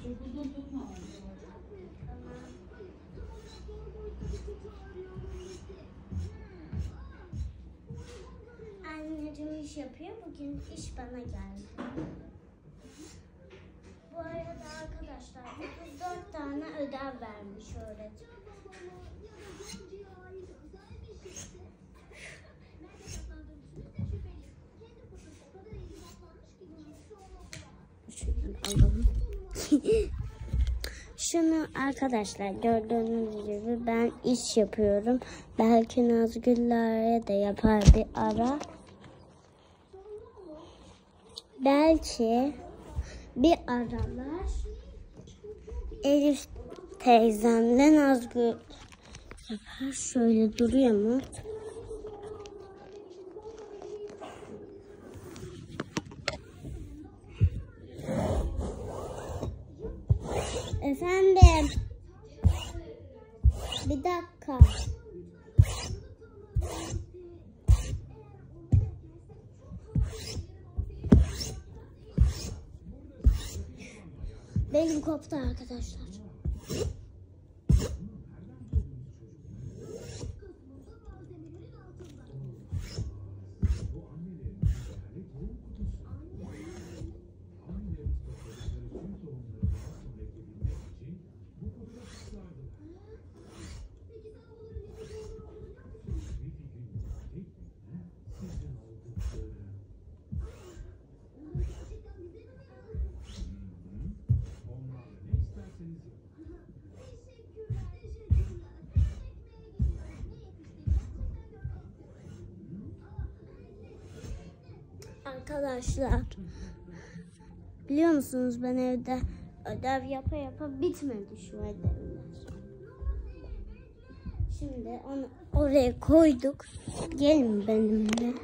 Anneciğim iş yapıyor. Bugün iş bana geldi. Bu arada arkadaşlar 34 tane ödev vermiş öğretmen. Alalım. Şunu arkadaşlar gördüğünüz gibi ben iş yapıyorum. Belki Nazgül'lere de yapar bir ara. Belki bir aralar Elif teyzemle Nazgül yapar. Şöyle duruyor mu? Efendim. Bir dakika. Benim koptu arkadaşlar. Arkadaşlar biliyor musunuz ben evde ödev yapa bitmedi şu ödevler. Şimdi onu oraya koyduk. Gelin benimle.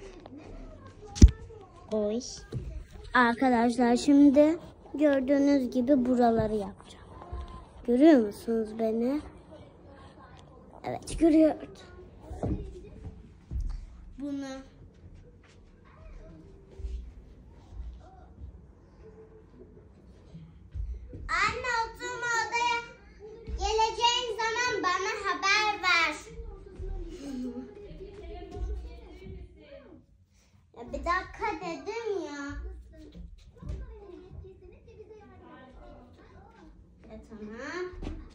Oy. Arkadaşlar şimdi gördüğünüz gibi buraları yapacağım. Görüyor musunuz beni? Evet görüyorum. Bunu anne oturma odaya geleceğin zaman bana haber ver. Ya bir dakika dedim ya. Ya tamam.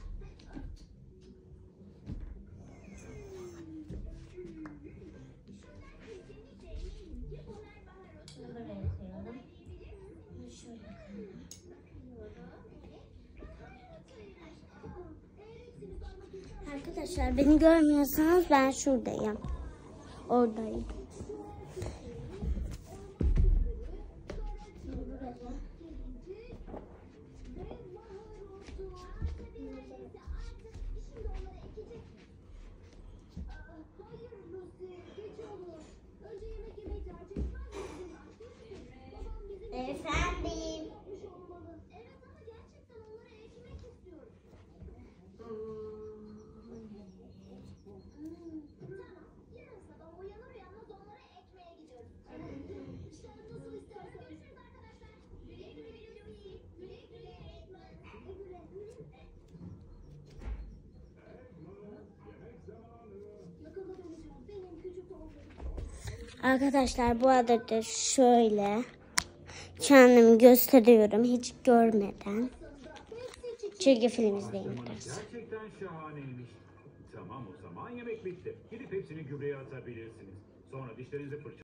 Arkadaşlar beni görmüyorsanız ben şuradayım. Oradayım. Efendim. Arkadaşlar bu arada şöyle kendimi gösteriyorum hiç görmeden. Çizgi film izleyeyim biraz. Gerçekten şahaneymiş. Tamam o zaman yemek bitti. Gidip hepsini gübreye atabilirsiniz. Sonra dişlerinizi fırçalayın.